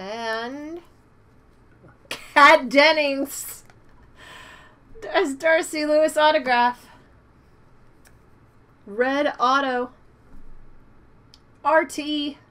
And Cat Dennings. There's Darcy Lewis autograph. Red auto. RT.